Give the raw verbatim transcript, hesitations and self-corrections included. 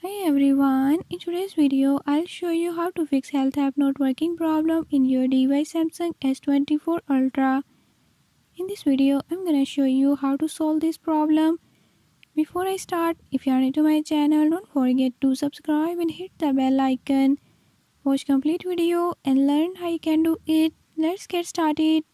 Hi everyone, in today's video I'll show you how to fix health app not working problem in your device Samsung S twenty-four Ultra. In this video I'm gonna show you how to solve this problem. Before I start, if you are new to my channel, don't forget to subscribe and hit the bell icon. Watch complete video and learn how you can do it. Let's get started.